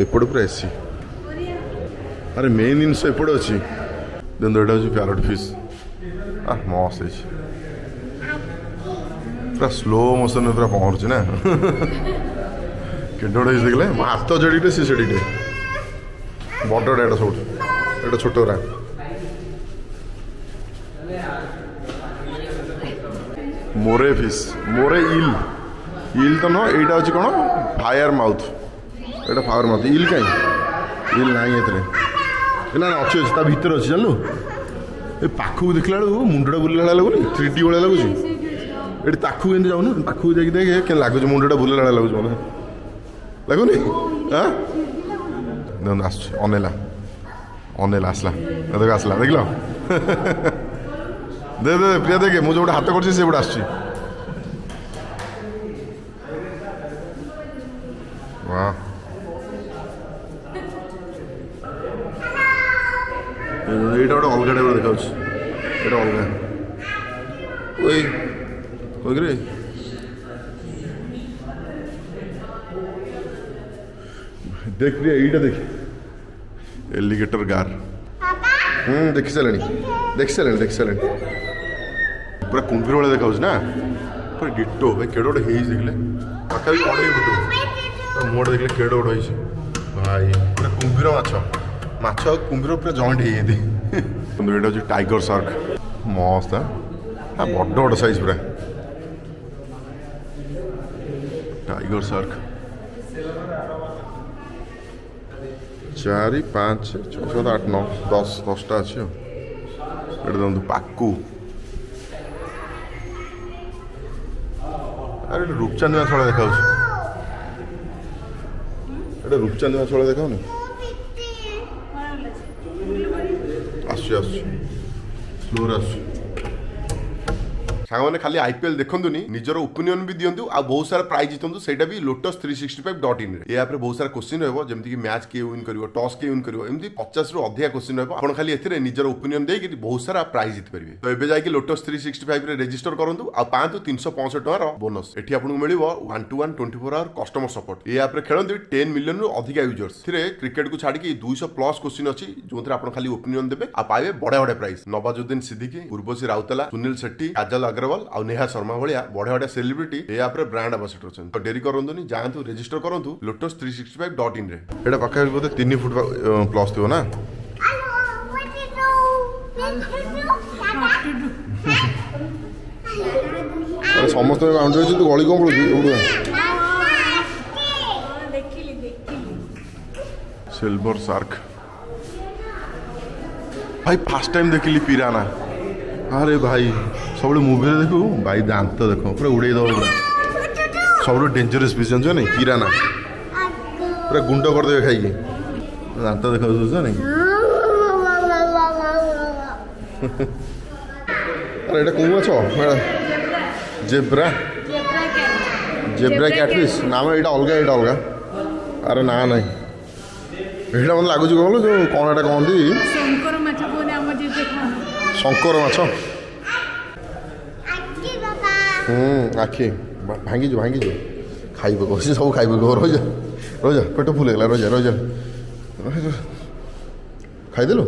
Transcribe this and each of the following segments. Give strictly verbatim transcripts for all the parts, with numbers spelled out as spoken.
एपट पूरा एसी अरे मेन जिनस एपट अच्छी देखो यहाँ हूँ प्यारट फिश आ मस्त है पूरा स्लो मोशन में पूरा पहुँच ना के देखले हाथ जड़ीटे सी सेड़ीटे बड़टा एटा सब एटा छोट रा मोरे फिश मोरे इल इल तो न एटा हूँ कौन फायर माउथ एटा फायर माउथ इल कहीं इल ना ये ना अच्छी अच्छी भितर अच्छी जानू ए पाखक देखला बेलू मुंडा बुलेला लगुनि थ्री डी भाया लगुच ये ताकू एमती जाऊन पाखक जाकि देखे के लगुच मुंडा बुलेला लगुच मतलब लगुनि हाँ आस अनेला अनेला आसला देख आसला देख दे दे प्रिया देखे मुझे गोटे हाथ कर आस वाह ये गोटे अलग टाइप देखा ये अलग रे देख प्रिया यहीटा देख एलिगेटर गार हम्म देखी सारे देखी सारे देखी सारे पूरा कुंभीर भाई देखा ना पूरा डिटो भाई केड़ गोटे देखले पाखा भी अढ़ई फुट मुहटा देखले केड़ गोटे भाई पूरा कुंभीर माछ माछ कुंभीर पूरा जॉइंट हो ये टाइगर शार्क मस्त हाँ बड़ बड़ साइज पूरा टाइगर शार्क चार पाँच छः सात आठ नौ दस दसटा अच्छे देखो पाकू अरे रूपचांदी माछ देखा रूपचांदी माछ देखा आसु स्लोर आसु सांग खाली आईपीएल देखुनी निजर ओपिनियन भी दिंतु आ बहुत सारा प्राइज जीतु से Lotus three sixty five dot in ये बहुत सारा क्वेश्चन रही जमीक मैच किए विन कर टॉस किए विन कर पचास रु अधिक क्वेश्चन रहा खाली ए निजर ओपिनियन देकर बहुत सारा प्राइज जीति पारे तो ये जाकि Lotus three sixty five register करूँ आंतु तीन सौ पैंसठ टकर बोनस एटी आपको मिल one to one twenty four hour customer support ये आप खेलते टेन मिलियन रु अधिक यूजर्स क्रिकेट को छाड़ी दुई सौ प्लस क्वेश्चन अच्छी जो आप खाली ओपिनियन देते आ पाए बड़े बड़े प्राइज नवाजुद्दीन सिद्दीकी उर्वशी राउतला सुनील शेट्टी काजल अग्रवाल और नेहा शर्मा भाया बढ़िया बढ़िया सेलिब्रिटी ये आप ब्रांड एम्बेसडर अच्छा तो डेरी करूँ जातु रेजिस्टर करूँ Lotus three sixty five dot in ये पाखा बोलते तीन फुट प्लस थी ना समस्त बाउंड्री अच्छी तू गली कौन पड़ू सिल्वर शार्क भाई फास्ट टाइम देखिली पिराना अरे भाई सब मुवी देखू भाई दांत देखो पूरा उड़े दब पूरा सब डेंजरस फिश जान नहीं पिराना पूरा गुंड करदे खाई दांत देखा नहीं अरे एटा कौन माछ जेब्रा जेब्रा कैटफिश नाम एटा अलग एटा अलग अरे ना नहीं एटा मतलब लगुच कौन जो कौन एटा कहती शंकर माछ हम्म आखि भांगी जो भांगी जो खाइब कह सब खाइब कह रही रही पेट फुल गला रही रही खाईदेलु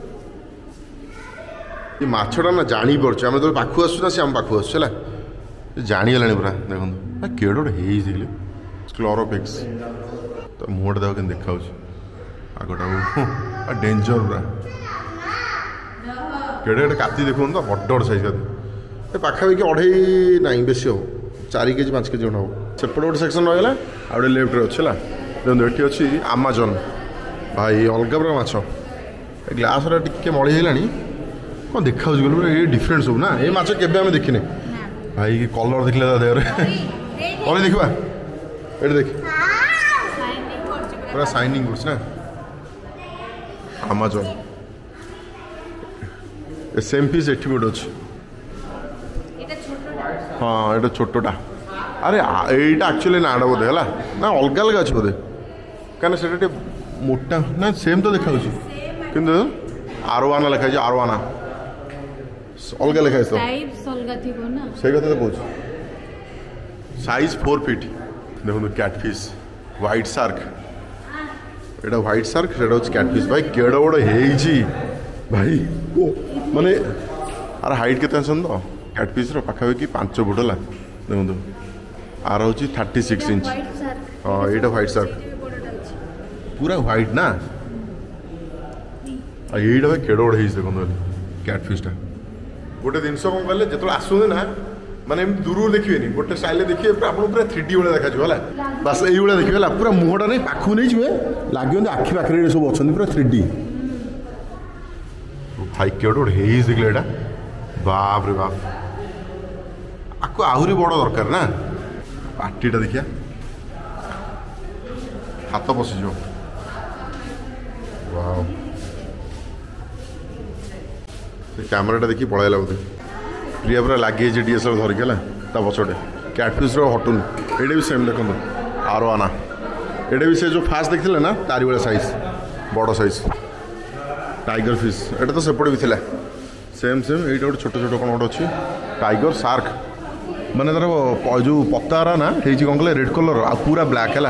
ये मछटा ना जानी पार्छ आम जो पाखु आसुना सी आम पाखु आस जानीगला पूरा देखो केड़ गोटे स्क्लोरोपिक्स तो मुहटा देख के देखा आगटा डेंजर पूरा केड़े केड़े काती देखो तो बड़ बड़ साइज काती पाखापाखि अढ़ई ना बेसी हम चार के जी पाँच के जी हम सेपटे गोटे सेक्शन रहा आउटे लेफ्ट अच्छे देखो ये अच्छी आमाजन भाई अलग पूरा माछ ग्लास टे मड़ी है कौन देखा पूरा ये डिफरेंट सब ना ये माछ के देखने भाई कलर देखले देहर अरे देखा ये देख पूरा शाइनिंग ना आमाजन सेम पीस एटी गोटे अच्छे हाँ ये छोटा अरे यहीटा एक्चुअली नाड़ा बोधे है ना अलग अलग अच्छे बोधे कहीं से मोटा ना सेम तो देखा कि आरवाना लिखाई आरवाना अलग लिखाई तो से कथा तो कह साइज फोर फिट देखो कैटफिश व्हाइट शार्क एटा व्हाइट शार्क सेटा होची कैटफिश भाई केड़ा बड़ हेइची भाई ओ माने अरे हाइट केते अछन तो कैटफिश रो पाखा कि पाँच फुट ला देखो आर होची छत्तीस इंच हां एटा व्हाइट शार्क पूरा व्हाइट ना आ एटा भाई केड़ा बड़ हेइची देखो कैटफिश टा गोटे जिनस कौन कले जो आसुने ना माने दूर देखिए गोटे स्टाइल देखिए आप पूरा थ्री डी भाया देखा बस ये देखिए पूरा मुहटा नहीं पाख नहीं जी लगे आखि पाखे सब अच्छा पूरा थ्री डी भाई केवट देखिए यहाँ बाप रे बाप आपको आहरी बड़ दरकार ना पार्टीटा देखिया हाथ पशिज कैमेराटा देखिए पलैला बोधे प्रिया पूरा लगे डीएसएल धरिक है पछटे कैटफिश हटुन ये भी सेम देखो आरो आना ये भी से जो फास्ट देखते ना तारी भाया साइज बड़ साइज टाइगर फिश एटा तो सेपटे भी थिला सेम सेम ये गोटे छोट छोट कौन गोटे अच्छी टाइगर शार्क माने तार जो पत्तारा ना है कौन कले रेड कलर आ पूरा ब्लैक है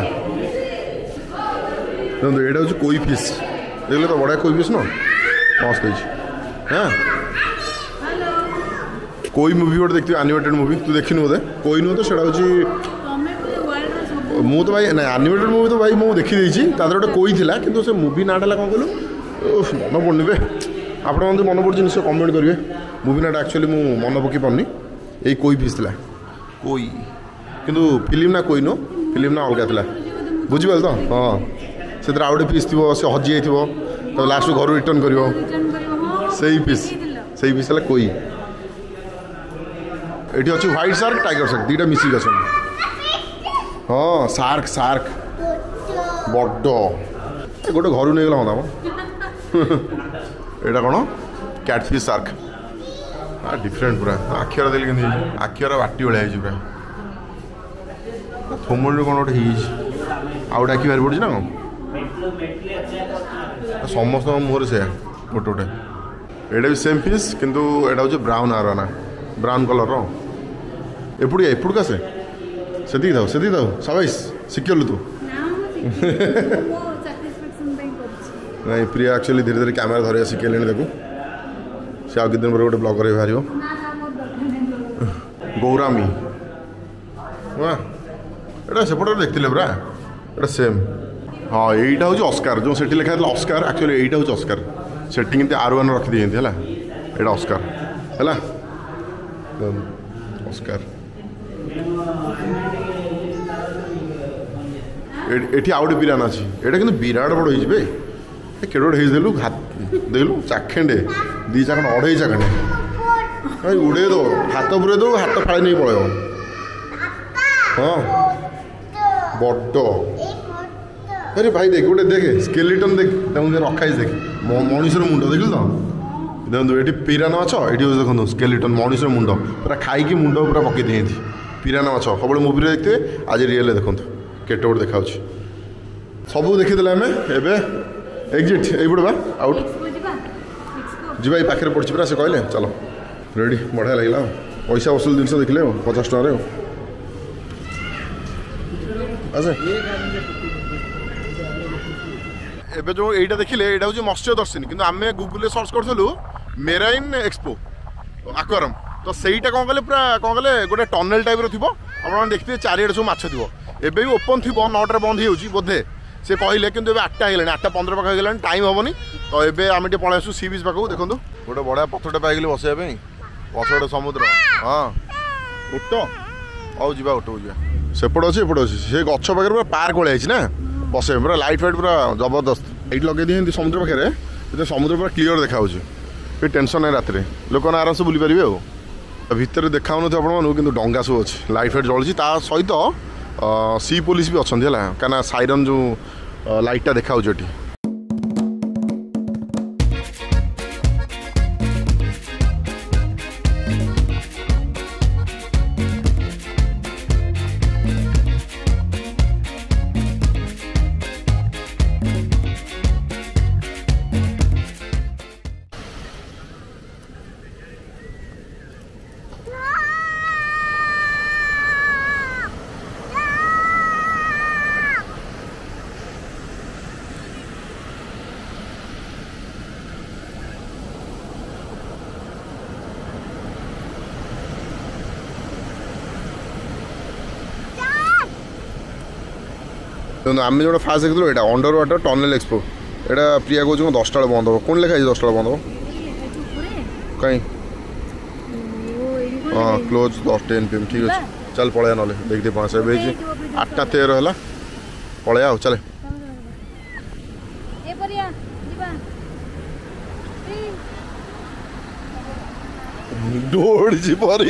ये हूँ कोई फिश देखिए तो बढ़िया कोई फिश न मस्त हाँ कोई मूवी गोटे देखते एनिमेटेड मूवी तू देखी बोधे कोई नुह तो सेटा मु तो भाई ना एनिमेटेड मूवी तो भाई मुझे देखी देती गोटे कोई थिला किंतु से मूवी नाटा कौन कहलु मन पड़े आप मन पड़े निश्चय कमेंट करेंगे मूवी नाटा एक्चुअली मुझे मन पकई पार्नी यही कोई फिश थिला कोई किंतु फिल्म ना कोई नो फिल्म ना अलग थिला बुझिपाल तो हाँ से आउ गोटे फिश थी से हजि जाइए तो लास्ट घर रिटर्न कर से फिश से फिश है कोई ये अच्छी व्हाइट शार्क टाइगर शार्क दुटा मिसिक अच्छा हाँ शार्क शार्क बड़ गोटे घर नहीं गला हाँ यहाँ कौन कैटफिश शार्क हाँ डिफरेंट पूरा आखिर देख के आखिर बाटी भाया पूरा थोमल कौन गोटे आउ डाकी बाहर पड़ी ना कौन समस्त मुहर से गोटे गोटे ये भी सेम फिश किंतु एटा हूँ ब्राउन आर ना ब्राउन कलर एपड़िया एपड़ का से से थाऊ से थाऊ सबाइस शिखलु तू नहीं प्रिया एक्चुअली धीरे धीरे कैमेरा धरिया शिखेले देखू से आ दिन पर गोटे ब्लॉगर बाहर गौरामी वाह एटा सेपटे देखते पूरा एटा सेम हाँ यहीटा हूँ अस्कार जो से लिखा था अस्कार एक्चुअली यहीटा हूँ अस्कार सेटिंग आर वन रखी है यहाँ अस्कार है अस्कार एठी आउटे बिराना अच्छी एटा कि विराट बड़ हो केड़े देलु हाथ देखलु चाखेंडे दी चाखंड अढ़ई चाखेंडे भाई उड़े दो हाथ पुरे दो हाथ फाड़ी नहीं पड़े हाँ बड़ अरे भाई देख गोटे देखे स्केलेटन देख रखा देख मनीषर मुंड देख तो देखो ये पिराना माछ ये देखो स्केलेटन मनीषर मुंड पूरा खाई मुंड पूरा पकई दिए पिराना माछ सब मुवी देखते आज रियल देखो केटे गोटे देखा सब देखीदे आम एग्जिट ये बा आउट जी पाखे पड़ी पूरा से कहले चलो रेडी बढ़िया लगे पैसा वसूल जिन देखले पचास टकर एबे जो एटा देखिले एटा हूँ मत्स्य दर्शिनी किंतु आम गूगल सर्च करूँ मेराइन एक्सपो आक्वारियम तो सहीटा कौन कले पूरा कौन कले गोटे टनेल टाइप थी आप देखते चारिड़े सब माछ थी एबे भी ओपन थी नौटे बंद हो बोधे से कहले कि आठटा है आठटा पंद्रह पाख हो टाइम हेनी तो ये आम पलि आसू सी बीच पाक देखो गोटे बढ़िया पथरटे पाइले बसवाई पछटे समुद्र हाँ उठ आओ जा उठ जा सेपट अच्छे एपट अच्छे से गच पाखे पूरा पार्क भाई ना बसे पूरा लाइट फाइट पूरा जबरदस्त लाइट लगे दिए समुद्र पाखे समुद्र पूरा क्लीयर देखा टेंशन ना रात लोक आराम से बुली पारे भितर देखा आपको डंगा सब अच्छे लाइट फाइट जलुची सहित सी पुलिस भी अच्छा है क्या साइरन जो लाइटा देखा ये आम जो फास्ट देखो ये अंडर वाटर टनल एक्सपो एटा प्रिया कौन दसटा बेले बंद हो कौन लिखा दसटा बेले बंद हो कहीं हाँ क्लोज दस टेन पी एम ठीक अच्छे चल पलया ना देखते पाँच आठटा तेरह है पलया आओ चले दौड़ परी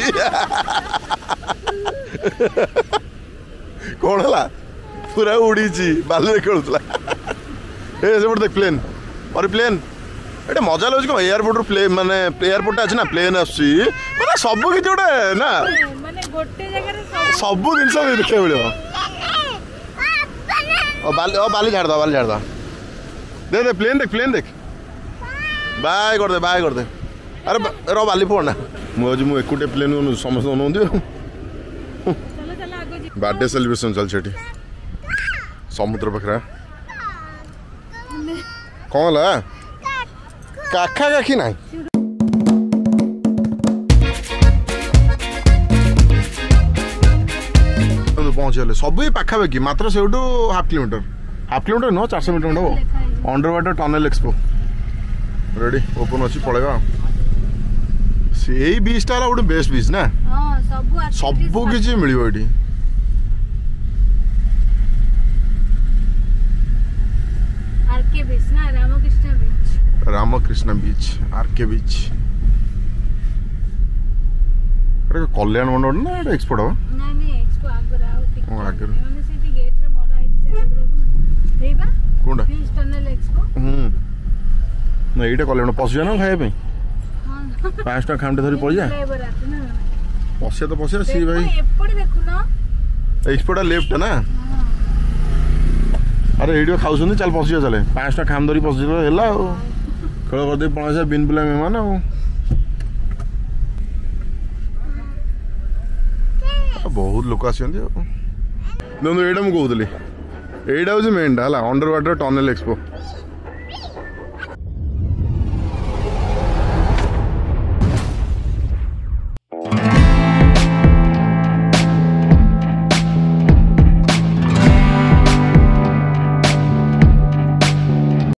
कौन है पूरा उड़ी बाल खेलुला ए देख प्लेन और प्लेन ये मजा लगे कौन एयरपोर्ट प्ले माने एयरपोर्ट अच्छे ना प्लेन आसी माने सब किसी गोटे ना सब जिन देखा मिले बाली झाड़ दो बाली झाड़ दो दे दे प्लेन देख प्लेन देख बाय कर दे बाय कर दे अरे रो बाली फोड़ ना मुझे मुझे एकुटे प्लेन समस्त अनाउंट बर्थडे सेलिब्रेशन चल समुद्र पाखे कौन ला काखा काखी ना पहुँचे सब पाखापाखि मात्र से हाफ किलोमीटर हाफ किलोमीटर नुह चार सौ मीटर हम under water tunnel expo ready open अच्छी पड़ेगा यही बीचटा गोटे बेस्ट बीच ना सब किसी मिल रामकृष्ण बीच आरके बीच कल्याण मंडल ना एक्सपोर्ट हम ना ये कल्याण पशु ना खाया पाँच टाँग खामटे धरी पड़ जा पशा तो पशा सी भाई एक्सपोर्ट लेफ्ट ना अरे ये खाऊ चल पशा चले पाँच टाँग खाम धरी पशा है खेल करदे पड़ा बिन बुला मेहमान बहुत लोक आस देखो ये मुझे कहली यहाँ हूँ मेनटा है अंडर वाटर टनल एक्सपो